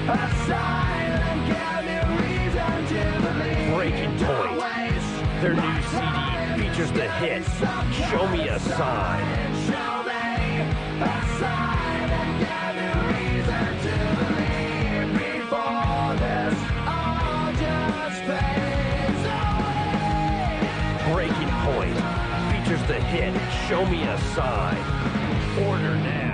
Breaking Point. Their new CD features the hit Show Me a Sign. Breaking Point features the hit Show Me a Sign. Order now.